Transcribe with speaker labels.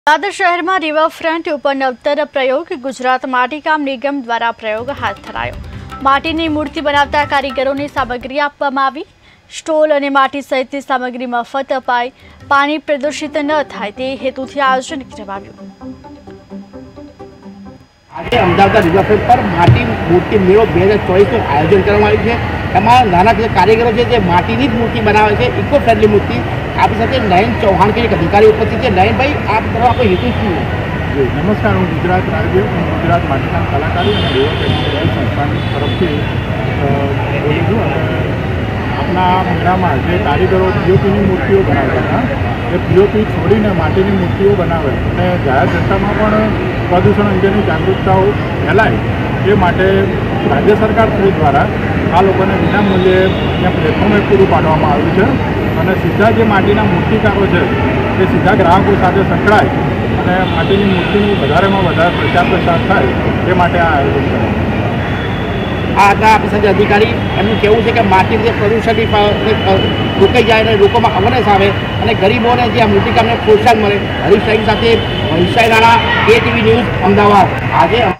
Speaker 1: દાદર શહેરમાં રિવરફ્રન્ટ ઉપર નવતર પ્રયોગ ગુજરાત માટીકામ નિગમ દ્વારા પ્રયોગ હાથ ધરાયો। માટીની મૂર્તિ બનાવતા કારીગરોને સામગ્રી આપવામાં આવી। સ્ટોલ અને માટી સહિતની સામગ્રી મફત અપાઈ। પાણી પ્રદૂષિત ન થાય તે હેતુથી આયોજન કરવાયું।
Speaker 2: આજે અમદાવાદ રિવરફ્રન્ટ પર માટી મૂર્તિ મેળો 2024નું આયોજન કરવામાં આવ્યું છે। એમાં નાના કારીગરો છે જે માટીની જ મૂર્તિ બનાવે છે, ઇકો ફ્રેન્ડલી મૂર્તિ। આપણી સાથે નયન ચૌહાણ કે એક અધિકારી ઉપસ્થિત છે। નયનભાઈ, આ આપણો હેતુ શું છે?
Speaker 3: નમસ્કાર, હું ગુજરાત રાજ્ય ગુજરાત માટીકામ કલાકારી અને રિવરફ્રન્ટ સંસ્થાની તરફથી બોલું છું। અને આપણા મેળામાં જે કારીગરો પીઓપીની મૂર્તિઓ બનાવતા હતા એ પીઓપી છોડીને માટીની મૂર્તિઓ બનાવે અને જાહેર જનતામાં પણ પ્રદૂષણ અંગેની જાગૃતતાઓ ફેલાય એ માટે રાજ્ય સરકાર દ્વારા આ લોકોને વિનામૂલ્યે ત્યાં પ્લેટફોર્મ પૂરું પાડવામાં આવ્યું છે અને સીધા જે માટીના મૂર્તિકારો છે એ સીધા ગ્રાહકો સાથે સંકળાય અને માટીની મૂર્તિનું વધારેમાં વધારે પ્રચાર પ્રસાર થાય એ માટે આ આયોજન કરાયું।
Speaker 2: આ હતા આપણી સાથે અધિકારી। એમનું કહેવું છે કે માટી જે પ્રદૂષણની રોકાઈ જાય અને લોકોમાં અવેરનેસ આવે અને ગરીબોને જે આ મૂર્તિકામને પ્રોત્સાહન મળે। હરીશ સાઈન સાથે વૈશાઈ રાણા, ATV ન્યૂઝ, અમદાવાદ। આજે